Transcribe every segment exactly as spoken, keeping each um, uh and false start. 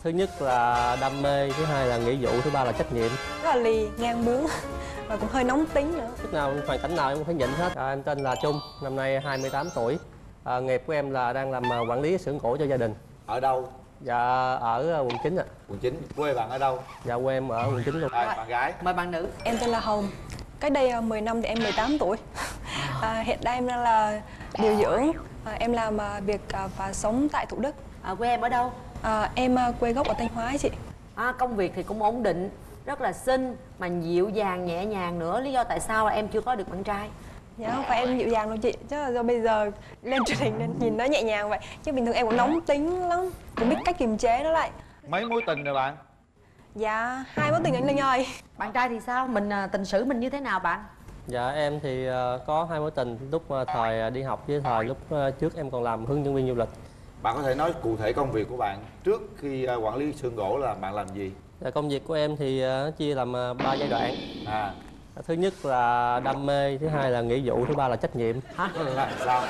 Thứ nhất là đam mê, thứ hai là nghĩa vụ, thứ ba là trách nhiệm. Rất là lì, ngang bướng và cũng hơi nóng tính nữa. Lúc nào hoàn cảnh nào em cũng phải nhịn hết. À, em tên là Trung, năm nay hai mươi tám tuổi. À, nghiệp của em là đang làm quản lý xưởng gỗ cho gia đình. Ở đâu? Dạ ở quận chín ạ. Quận chín. Quê bạn ở đâu? Dạ quê em ở quận chín luôn. À, bạn gái. Mời bạn nữ. Em tên là Hồng. Cách đây mười năm thì em mười tám tuổi. À, hiện tại em đang là điều dưỡng. À, em làm việc và sống tại Thủ Đức. À, quê em ở đâu? À, em quê gốc ở Thanh Hóa chị. À, công việc thì cũng ổn định, rất là xinh mà dịu dàng nhẹ nhàng nữa. Lý do tại sao là em chưa có được bạn trai? Dạ không phải em dịu dàng đâu chị, chứ là do bây giờ lên truyền hình nên nhìn nó nhẹ nhàng vậy. Chứ bình thường em cũng nóng tính lắm, cũng biết cách kiềm chế nó lại. Mấy mối tình rồi bạn? Dạ hai mối tình anh Linh ơi. Bạn trai thì sao? Mình tình sử mình như thế nào bạn? Dạ em thì có hai mối tình lúc thời đi học với thời lúc trước em còn làm hướng dẫn viên du lịch. Bạn có thể nói cụ thể công việc của bạn trước khi quản lý xưởng gỗ là bạn làm gì? Dạ, công việc của em thì nó chia làm ba giai đoạn. À. Thứ nhất là đam mê, thứ hai là nghĩa vụ, thứ ba là trách nhiệm. Hả? Là sao?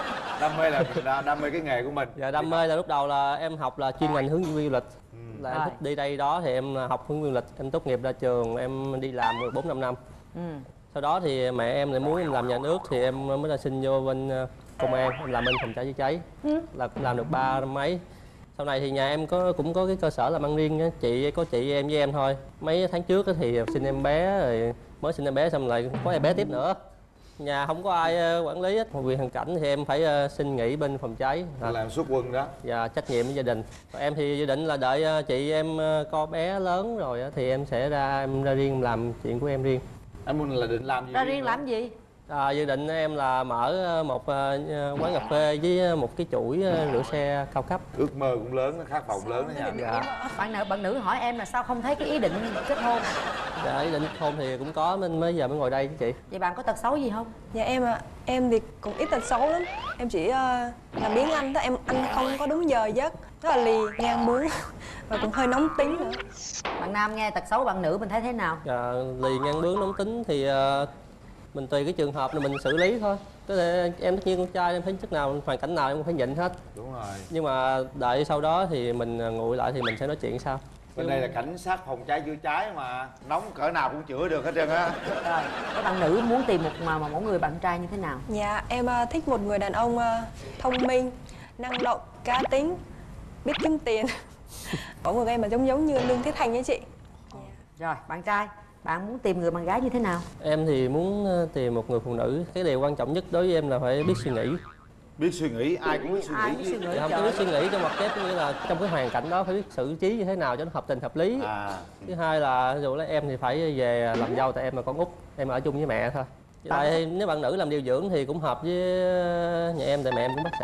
Đam mê là đam mê cái nghề của mình. Dạ đam mê là lúc đầu là em học là chuyên ngành hướng dẫn viên du lịch. Ừ. Là em Rồi. thích đi đây đó thì em học hướng dẫn viên du lịch. Em tốt nghiệp ra trường em đi làm được bốn năm năm. Ừ. Sau đó thì mẹ em lại muốn em làm nhà nước thì em mới ra xin vô bên công an, em làm bên phòng cháy chữa cháy. Ừ. Là cũng làm được ba năm mấy. Sau này thì nhà em có cũng có cái cơ sở làm ăn riêng á, chị có chị em với em thôi. Mấy tháng trước thì sinh em bé rồi mới sinh em bé xong lại có em bé tiếp nữa. Nhà không có ai quản lý hết, vì hoàn cảnh thì em phải xin nghỉ bên phòng cháy. Là làm xuất quân đó. Và trách nhiệm với gia đình. Em thì dự định là đợi chị em có bé lớn rồi thì em sẽ ra em ra riêng làm chuyện của em riêng. Em muốn là định làm gì? Ra riêng làm gì? À, dự định em là mở một uh, quán cà phê với một cái chuỗi uh, rửa xe cao cấp. Ước mơ cũng lớn, khát vọng lớn đó nha. Dạ. Bạn nữ bạn nữ hỏi em là sao không thấy cái ý định kết hôn? Dạ, ý định kết hôn thì cũng có nên mới giờ mới ngồi đây chứ chị. Vậy bạn có tật xấu gì không? Dạ em ạ, à, em thì cũng ít tật xấu lắm. Em chỉ uh, làm biếng ăn đó, em ăn không có đúng giờ giấc, rất là lì, ngang bướng và cũng hơi nóng tính nữa. Bạn nam nghe tật xấu bạn nữ mình thấy thế nào? Dạ, lì ngang bướng nóng tính thì uh, mình tùy cái trường hợp là mình xử lý thôi. Có thể em tất nhiên con trai em thấy chức nào hoàn cảnh nào em cũng phải nhịn hết. Đúng rồi. Nhưng mà đợi sau đó thì mình nguội lại thì mình sẽ nói chuyện sau. Bên đây là cảnh sát phòng cháy chữa cháy mà nóng cỡ nào cũng chữa được hết trơn á. Rồi, các bạn nữ muốn tìm một mà, mà mẫu người bạn trai như thế nào? Dạ em uh, thích một người đàn ông uh, thông minh, năng động, cá tính, biết kiếm tiền. Có một em mà giống giống như Lương Thế Thành ấy chị. Rồi, bạn trai, bạn muốn tìm người bạn gái như thế nào? Em thì muốn tìm một người phụ nữ. Cái điều quan trọng nhất đối với em là phải biết suy nghĩ. Biết suy nghĩ, ai cũng biết suy Ai nghĩ. biết suy nghĩ Thì không có biết suy nghĩ trong mặt kép, như là trong cái hoàn cảnh đó phải biết xử trí như thế nào cho nó hợp tình hợp lý. À. Thứ hai là ví dụ là em thì phải về làm dâu tại em là con út, em ở chung với mẹ thôi. Tại nếu bạn nữ làm điều dưỡng thì cũng hợp với nhà em tại mẹ em cũng bác sĩ.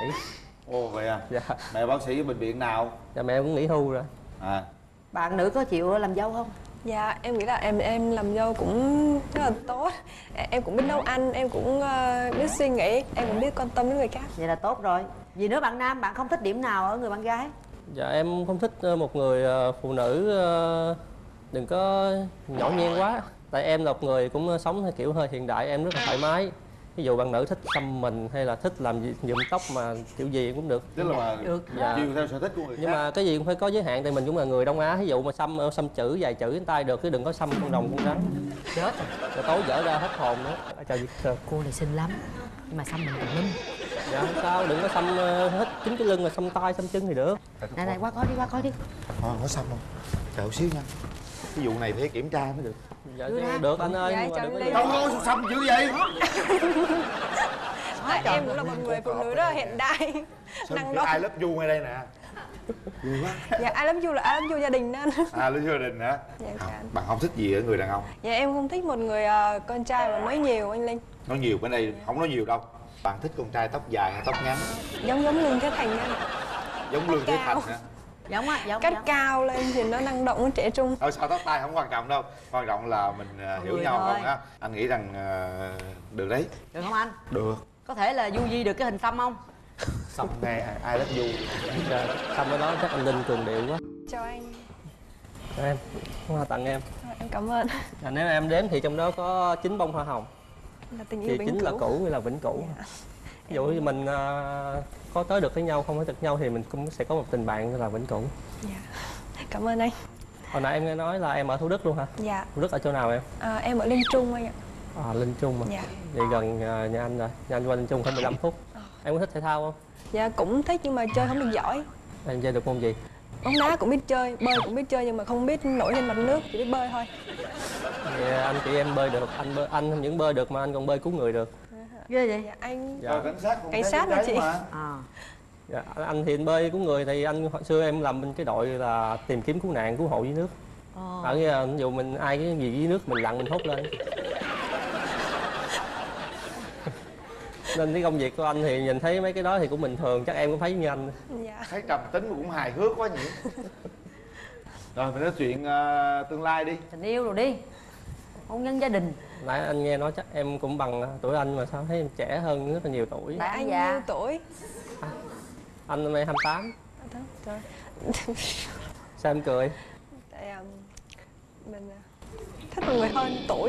Ồ vậy à? Dạ. Mẹ bác sĩ ở bệnh viện nào? Dạ mẹ em cũng nghỉ hưu rồi. À. Bạn nữ có chịu làm dâu không? Dạ em nghĩ là em em làm dâu cũng rất là tốt. Em cũng biết nấu ăn, em cũng uh, biết suy nghĩ, em cũng biết quan tâm đến người khác. Vậy là tốt rồi. Vì nữa bạn nam, bạn không thích điểm nào ở người bạn gái? Dạ em không thích một người phụ nữ đừng có nhỏ nhen quá. Tại em là một người cũng sống theo kiểu hơi hiện đại, em rất là thoải mái. Ví dụ bạn nữ thích xăm mình hay là thích làm gì nhuộm tóc mà kiểu gì cũng được. Tức là mà được. Dạ. chiều theo sở thích của người Nhưng khác. mà cái gì cũng phải có giới hạn, tại mình cũng là người Đông Á. Ví dụ mà xăm xăm chữ vài chữ trên tay được, chứ đừng có xăm con rồng con rắn. Chết. Rồi tối dở ra hết hồn nữa. Trời ơi. Cô này xinh lắm, nhưng mà xăm mình còn lưng. Dạ không sao, đừng có xăm hết chính cái lưng mà xăm tay xăm chân thì được. Này này, qua coi đi, qua coi đi. Thôi có xăm không? Chờ xíu nha. Cái vụ này phải kiểm tra mới được. Dạ được anh ơi. Dạ, Nhưng mà đừng có đi. Đâu có xăm dữ vậy? À, em cũng là một người phụ nữ rất là hiện đại, năng động. Ai love you ngay đây nè. Vui quá. Dạ I love you là I love you gia đình nên. À love you gia đình hả? Dạ, à, bạn không thích gì ở người đàn ông? Dạ em không thích một người uh, con trai mà nói nhiều anh Linh. Nói nhiều bên đây không nói nhiều đâu. Bạn thích con trai tóc dài hay tóc ngắn? Giống giống Lương Thế Thành nha. Giống Lương Thế Thành hả? Giống á, giống. Cắt giống. cao lên thì nó năng động, nó trẻ trung. Thôi sao tóc tai không quan trọng đâu. Quan trọng là mình uh, hiểu Người nhau thôi. không á. Anh nghĩ rằng uh, được đấy. Được không anh? Được. Có thể là du di được cái hình xăm không? Xong nghe ai love you. Dạ, xăm cái đó chắc anh Linh cường điệu quá. Chào anh. Cho em, hoa tặng em. À, em cảm ơn. À, nếu em đếm thì trong đó có chín bông hoa hồng. Là tình yêu Thì vĩnh chính là cửu. cũ, như là vĩnh cửu. Dạ. Ví dụ như mình uh, có tới được với nhau, không tới được nhau thì mình cũng sẽ có một tình bạn là vĩnh cửu. Dạ. cảm ơn anh. Hồi nãy em nghe nói là em ở Thủ Đức luôn hả? Dạ. Thủ Đức ở chỗ nào em? À, em ở Linh Trung anh ạ. À, Linh Trung mà. Dạ. Vậy gần à, nhà anh rồi. Nhà anh qua Linh Trung khoảng mười lăm phút. Em có thích thể thao không? Dạ cũng thích nhưng mà chơi không được giỏi. Em chơi được môn gì? Bóng đá cũng biết chơi, bơi cũng biết chơi nhưng mà không biết nổi lên mặt nước, chỉ biết bơi thôi. Thì anh chị em bơi được, anh bơi, anh không những bơi được mà anh còn bơi cứu người được. Ghê vậy? Dạ anh. Dạ. Rồi cảnh sát cũng Cảnh thấy sát cháy hả chị? mà. À. Dạ, anh thì anh bơi cứu người thì anh hồi xưa em làm bên cái đội là tìm kiếm cứu nạn cứu hộ dưới nước. Ờ. Ở nghĩa là ví dụ mình ai cái gì dưới nước mình lặn mình hút lên. Nên cái công việc của anh thì nhìn thấy mấy cái đó thì cũng bình thường, chắc em cũng thấy như anh. Dạ. Thấy trầm tính mà cũng hài hước quá nhỉ. Rồi mình nói chuyện uh, tương lai đi. Tình yêu rồi đi, hôn nhân gia đình. Nãy anh nghe nói chắc em cũng bằng tuổi anh mà sao thấy em trẻ hơn rất là nhiều tuổi. Dạ. Anh Dạ. nhiêu tuổi? Anh năm nay hai mươi tám. Trời. Sao em cười? Tại um, mình uh, thích một người hơn tuổi.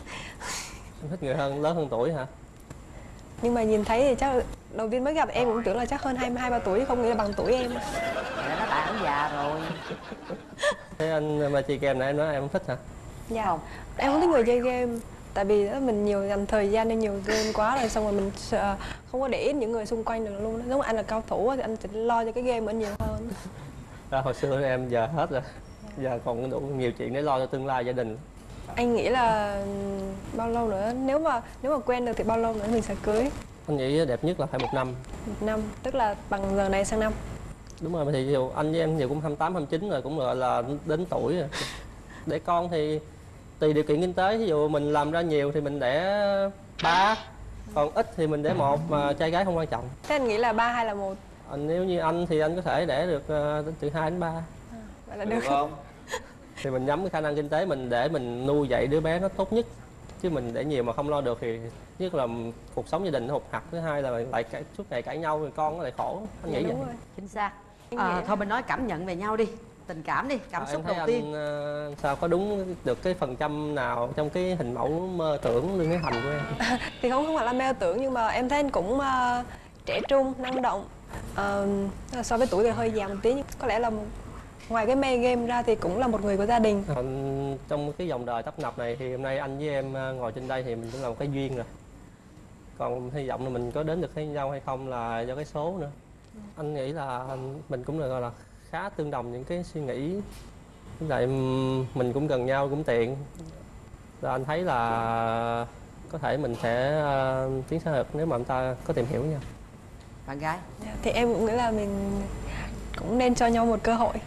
Em thích người hơn lớn hơn tuổi hả? Nhưng mà nhìn thấy thì chắc đầu tiên mới gặp em cũng tưởng là chắc hơn hai hai ba tuổi, không nghĩ là bằng tuổi em. Dạ, nó tại ông già rồi. Thế anh mà chơi game này em nói em không thích hả? Dạ. Không. Em không thích người chơi game. Tại vì đó mình nhiều dành thời gian lên nhiều game quá rồi xong rồi mình uh, không có để ý những người xung quanh được luôn. Giống như anh là cao thủ thì anh sẽ lo cho cái game anh nhiều hơn. À, hồi xưa em giờ hết rồi. Giờ còn đủ nhiều chuyện để lo cho tương lai gia đình. Anh nghĩ là bao lâu nữa, nếu mà nếu mà quen được thì bao lâu nữa mình sẽ cưới? Anh nghĩ đẹp nhất là phải một năm. Một năm, tức là bằng giờ này sang năm. Đúng rồi, thì dù anh với em nhiều cũng hai mươi tám, hai mươi chín rồi, cũng gọi là đến tuổi rồi. Để con thì tùy điều kiện kinh tế, ví dụ mình làm ra nhiều thì mình đẻ ba, còn ít thì mình đẻ một, mà trai gái không quan trọng. Thế anh nghĩ là ba hay là một? Anh nếu như anh thì anh có thể đẻ được uh, từ hai đến ba. À, vậy là Được được. không? Thì mình nhắm cái khả năng kinh tế mình để mình nuôi dạy đứa bé nó tốt nhất. Chứ mình để nhiều mà không lo được thì nhất là cuộc sống gia đình nó hụt hặc, thứ hai là lại cãi, suốt ngày cãi nhau thì con nó lại khổ. Anh nghĩ Dạ, vậy. đúng rồi. Chính xác. Em À, nghĩ- thôi mình nói cảm nhận về nhau đi, tình cảm đi, cảm À, xúc em thấy đầu anh, tiên. ờ, sao có đúng được cái phần trăm nào trong cái hình mẫu mơ tưởng Lương Thế Thành của em? Thì không không phải là mơ tưởng nhưng mà em thấy anh cũng uh, trẻ trung, năng động. Uh, so với tuổi thì hơi già một tí, nhưng có lẽ là một, ngoài cái mê game ra thì cũng là một người của gia đình. Ờ, trong cái dòng đời tấp nập này thì hôm nay anh với em ờ, ngồi trên đây thì mình cũng là một cái duyên rồi. Còn hy vọng là mình có đến được với nhau hay không là do cái số nữa. Anh nghĩ là mình cũng là gọi là khá tương đồng những cái suy nghĩ. Với lại ừm, mình cũng gần nhau cũng tiện. Rồi anh thấy là có thể mình sẽ uh, tiến xa được nếu mà chúng ta có tìm hiểu nhau. Bạn gái. Dạ, thì em cũng nghĩ là mình cũng nên cho nhau một cơ hội.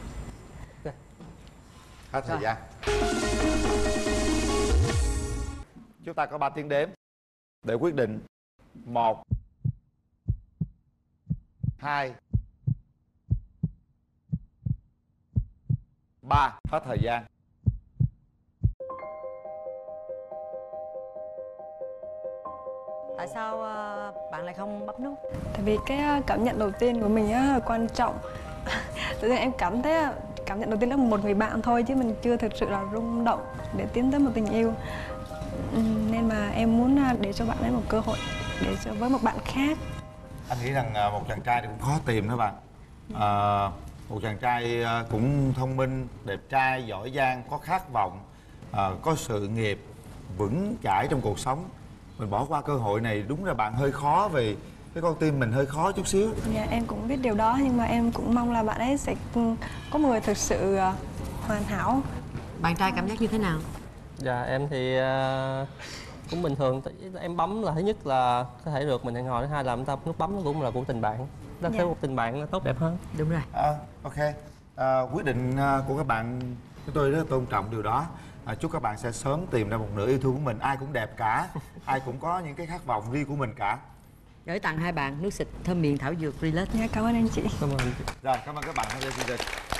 Hết thời gian. Chúng ta có ba tiếng đếm để quyết định. Một, hai, ba. Hết thời gian. Tại sao ờ, bạn lại không bấm nút? Tại vì cái uh, cảm nhận đầu tiên của mình á là quan trọng. Tự nhiên em cảm thấy uh, cảm nhận đầu tiên là một người bạn thôi chứ mình chưa thực sự là rung động để tiến tới một tình yêu. Ừm, nên mà em muốn uh, để cho bạn ấy một cơ hội để cho với một bạn khác. Anh nghĩ rằng à, một chàng trai thì cũng khó tìm đó bạn. À, một chàng trai à, cũng thông minh, đẹp trai, giỏi giang, có khát vọng, à, có sự nghiệp vững chãi trong cuộc sống. Mình bỏ qua cơ hội này đúng là bạn hơi khó, vì cái con tim mình hơi khó chút xíu. Dạ, em cũng biết điều đó nhưng mà em cũng mong là bạn ấy sẽ ừ, có một người thực sự uh, hoàn hảo. Bạn trai cảm giác như thế nào? Dạ em thì ờ, cũng bình thường. Tại- Em bấm là thứ nhất là có thể được mình hẹn hò, thứ hai là chúng ta nút bấm nó cũng là của tình bạn. Nó Dạ. thấy một tình bạn nó tốt đẹp hơn. Đúng rồi. À, ok. À, quyết định à, của các bạn chúng tôi rất là tôn trọng điều đó. À, chúc các bạn sẽ sớm tìm ra một nửa yêu thương của mình. Ai cũng đẹp cả, ai cũng có những cái khát vọng riêng của mình cả. Gửi tặng hai bạn nước xịt thơm miệng thảo dược Relax. Dạ, cảm ơn anh chị. Cảm ơn anh chị. Rồi, cảm ơn các bạn tham gia chương trình.